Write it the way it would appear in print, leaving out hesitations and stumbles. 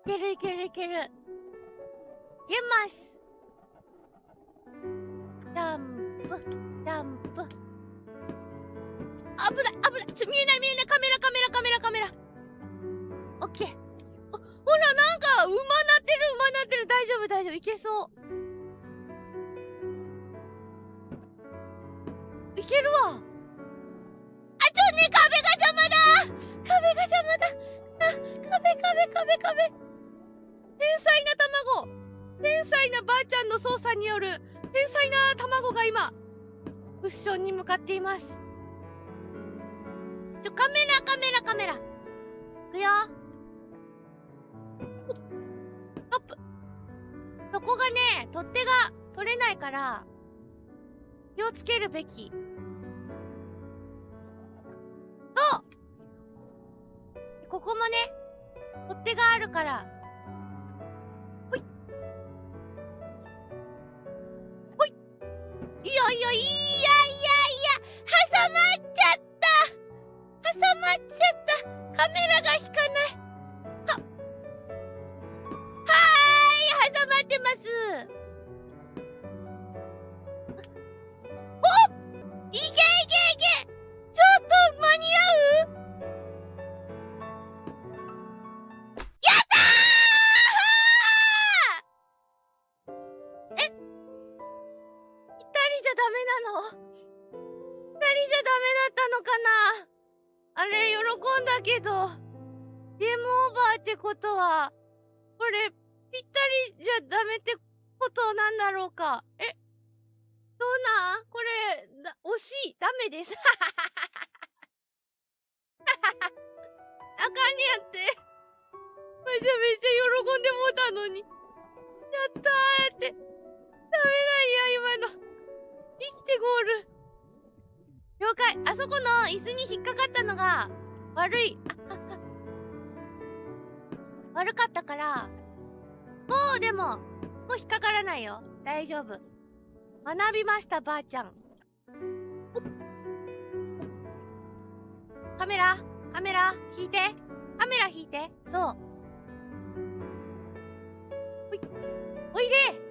けるいけるいける。いけます。ダンプ、ダンプ。危ない、危ない。見えない見えない。カメラカメラカメラカメラ。オッケー。ほら、なんか、馬なってる馬なってる。大丈夫大丈夫。いけそう。いけるわ。あ、ね、壁が邪魔だ。壁が邪魔だ。壁。繊細な卵。繊細なばあちゃんの操作による繊細な卵が今、クッションに向かっています。カメラ。いくよ。ストップ。そこがね、取っ手が取れないから、気をつけるべき。そう！ここもね、取っ手があるから。ほい。ほい。いや、挟まっちゃった。カメラが引かない。挟まってます。いけ。ちょっと間に合う？やったー！え？二人じゃダメなの？二人じゃダメだったのかな？あれ、喜んだけど、ゲームオーバーってことは、これ、ぴったりじゃダメってことなんだろうか？どうなん？これ、惜しい。ダメです。あかんねやって。めちゃめちゃ喜んでもうたのに。やったーって。ダメなんや、今の。生きてゴール。了解。あそこの椅子に引っかかったのが、悪い。悪かったから、でも、もう引っかからないよ。大丈夫。学びました、ばあちゃん。カメラ引いて。そう。おいで。